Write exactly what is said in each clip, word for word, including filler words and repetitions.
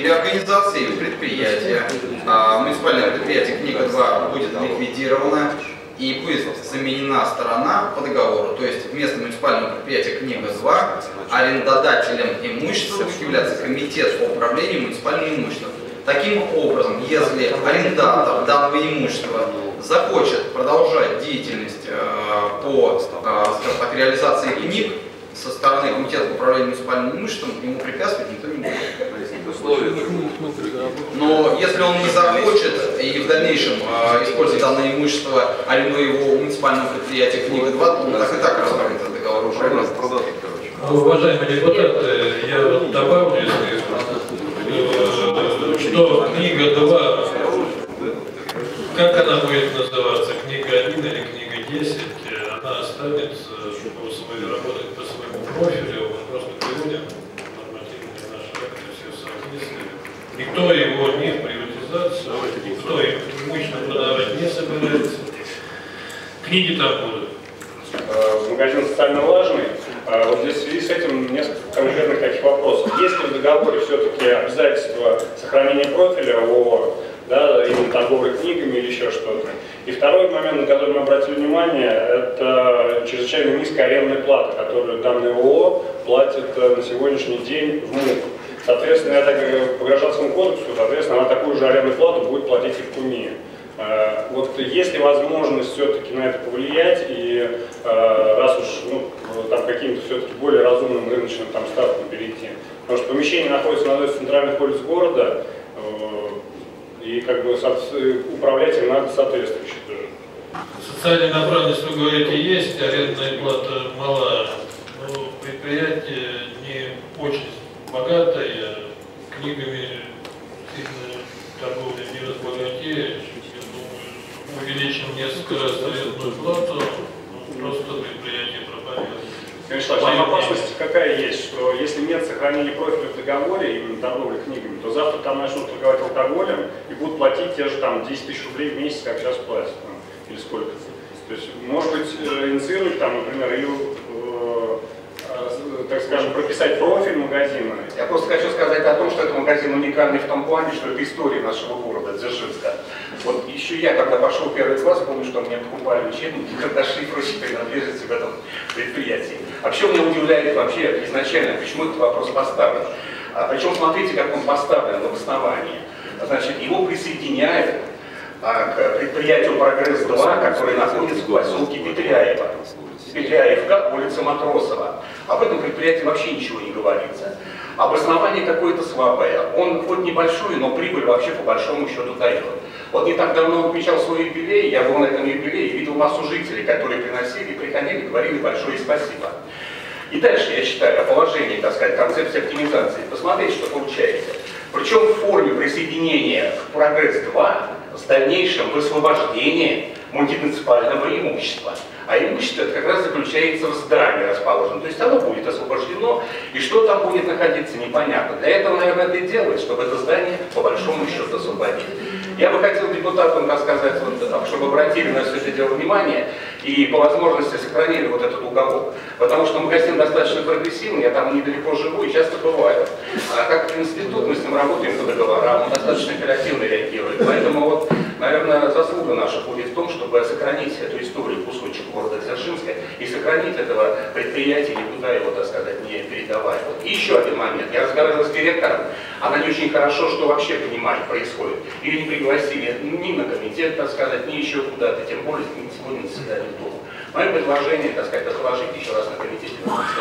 или организация, или предприятие, а, муниципальное предприятие «Книга-два» будет ликвидировано и будет заменена сторона по договору. То есть вместо муниципального предприятия «Книга-два» арендодателем имущества будет являться комитет по управлению муниципальным имуществом. Таким образом, если арендатор данного имущества захочет продолжать деятельность э, по э, скажем так, реализации книг со стороны комитета по управлению муниципальным имуществом, ему препятствовать никто не будет. Но если он не захочет и в дальнейшем э, использовать данное имущество, арендуя его у муниципального предприятия «Книга-два», то он так и так расторгнет этот договор уже. Уважаемые депутаты, я вот добавлю, если что «Книга-два», как она будет называться, «Книга-один» или «Книга-десять», она останется по своей работе, по своему профилю, мы просто приводим нормативные наши акты, все соответствия. Никто его не в приватизацию, никто имущество продавать не собирается. Книги там будут. Магазин социально важный. Вот здесь в связи с этим несколько конкретных таких вопросов. Есть ли в договоре все-таки обязательство сохранения профиля ООО, да, именно торговли книгами или еще что-то? И второй момент, на который мы обратили внимание, это чрезвычайно низкая арендная плата, которую данное ООО платит на сегодняшний день в МУК. Соответственно, я так, по Гражданскому кодексу, соответственно, она такую же арендную плату будет платить и в КУМИ. Вот есть ли возможность все-таки на это повлиять, и раз уж ну, там каким-то все-таки более разумным рыночным там ставкам перейти? Потому что помещение находится на одной из центральных улиц города, и как бы управлять им надо соответствующе тоже. Социальная направленность, вы говорите, есть, арендная плата мала, но предприятие не очень богатое, книгами торговля не разбогатеет. Увеличим несколько раз арендную плату, просто предприятие пропадет. Конечно, там опасность какая есть, что если нет сохранения профиля в договоре, именно торговли книгами, то завтра там начнут торговать алкоголем и будут платить те же там десять тысяч рублей в месяц, как сейчас платят, там, или сколько. То есть, может быть, инициировать там, например, или, э, э, так скажем, прописать профиль магазина. Я просто хочу сказать о том, что это магазин уникальный в том плане, что это история нашего города, Дзержинска. Вот еще я, когда пошел в первый класс, помню, что мне покупали учебники, карандаши и прочие принадлежности в этом предприятии. Вообще меня удивляет вообще изначально, почему этот вопрос поставлен. А, причем смотрите, как он поставлен в основании. Значит, его присоединяют а, к предприятию «Прогресс-два», которое находится в поселке Петряево. Петряевка, улица Матросова. Об этом предприятии вообще ничего не говорится. Обоснование какое-то слабое. Он хоть небольшой, но прибыль вообще по большому счету дает. Вот не так давно он отмечал свой юбилей, я был на этом юбилее и видел массу жителей, которые приносили, приходили, говорили большое спасибо. И дальше я читаю о положении, так сказать, концепции оптимизации. Посмотрите, что получается. Причем в форме присоединения к «Прогресс-два» с дальнейшим высвобождением муниципального имущества. А имущество это как раз заключается в здании расположенном. То есть оно будет освобождено, и что там будет находиться, непонятно. Для этого, наверное, это и делают, чтобы это здание по большому счету освободить. Я бы хотел депутатам рассказать, вот, чтобы обратили на все это дело внимание и по возможности сохранили вот этот уголок. Потому что магазин достаточно прогрессивный, я там недалеко живу и часто бываю. А как институт, мы с ним работаем по договорам, он достаточно оперативно реагирует. Поэтому вот, наверное, заслуга наша будет в том, чтобы сохранить эту историю кусочек города Дзержинска и сохранить этого предприятия, никуда его, так сказать, не передавать. Вот. И еще один момент. Я разговаривал с директором, она не очень хорошо, что вообще понимает, происходит. Ее не пригласили ни на комитет, так сказать, ни еще куда-то, тем более сегодня на заседании дома. Мое предложение, так сказать, отложить еще раз на комитете.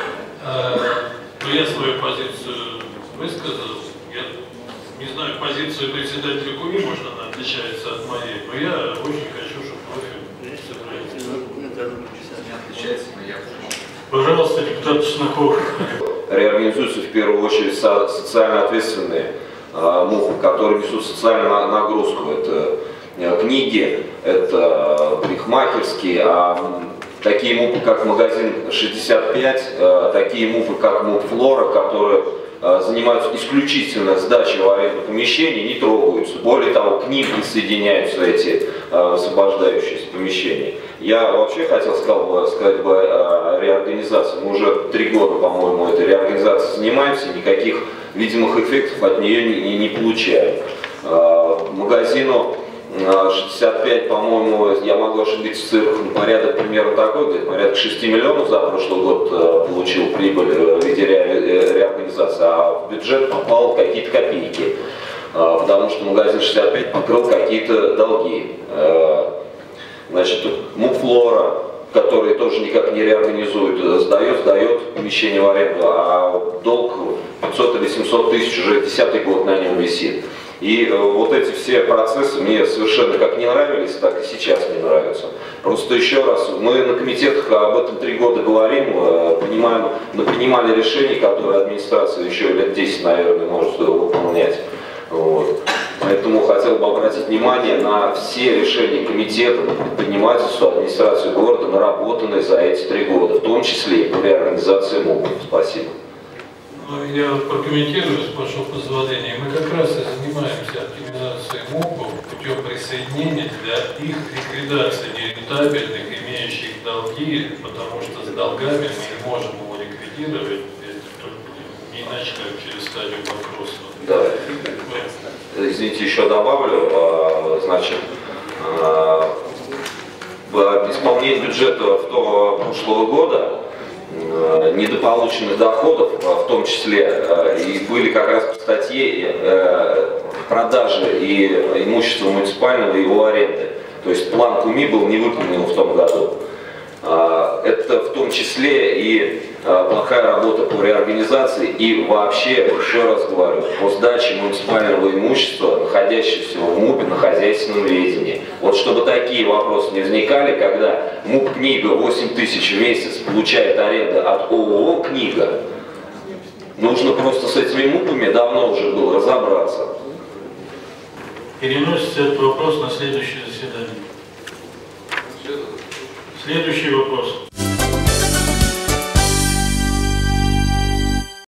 Я свою позицию высказал. Я не знаю, позицию председателя КУМИ, может, она отличается от моей, но я очень хочу, чтобы профиль Отличается, но я Пожалуйста, депутат Чесноков. Реорганизуются в первую очередь со социально ответственные э, МУПы, которые несут социальную нагрузку. Это э, книги, это парикмахерские, а такие МУПы, как магазин шестьдесят пять, э, такие МУПы, как МУП Флора, которые э, занимаются исключительно сдачей в аренду помещений, не трогаются. Более того, к ним присоединяются эти э, освобождающиеся помещения. Я вообще хотел сказал бы, сказать бы о реорганизации. Мы уже три года, по-моему, этой реорганизацией занимаемся, никаких видимых эффектов от нее не, не, не получаем. Магазину шестьдесят пять, по-моему, я могу ошибиться в цифрах, порядок примерно такой, где-то порядка шести миллионов за прошлый год получил прибыль в виде ре, реорганизации, а в бюджет попало какие-то копейки, потому что магазин шестьдесят пять покрыл какие-то долги. Значит, Мукфлора, который тоже никак не реорганизует, сдает, сдает помещение в аренду, а долг пятьсот или семьсот тысяч уже десятый год на нем висит. И вот эти все процессы мне совершенно как не нравились, так и сейчас не нравятся. Просто еще раз, мы на комитетах об этом три года говорим, понимаем, мы принимали решения, которые администрация еще лет десять, наверное, может выполнять. Вот. Поэтому хотел бы обратить внимание на все решения комитета, на предпринимательство, администрацию города, наработанные за эти три года, в том числе и по реорганизации МУП. Спасибо. Ну, я прокомментирую, с вашего позволения. Мы как раз и занимаемся оптимизацией МУПов путем присоединения для их ликвидации нерентабельных, имеющих долги, потому что с долгами мы не можем его ликвидировать, не иначе как через стадию банкротства. Да. Извините, еще добавлю, значит, в исполнении бюджета прошлого года недополученных доходов, в том числе, и были как раз по статье продажи и имущества муниципального и его аренды. То есть план КУМИ был не выполнен в том году. Это в том числе и плохая работа по реорганизации и вообще, еще раз говорю, по сдаче муниципального имущества, находящегося в МУПе на хозяйственном ведении. Вот чтобы такие вопросы не возникали, когда МУП «Книга» восемь тысяч в месяц получает аренду от ООО «Книга», нужно просто с этими МУПами давно уже было разобраться. Переносится этот вопрос на следующее заседание. Следующий вопрос.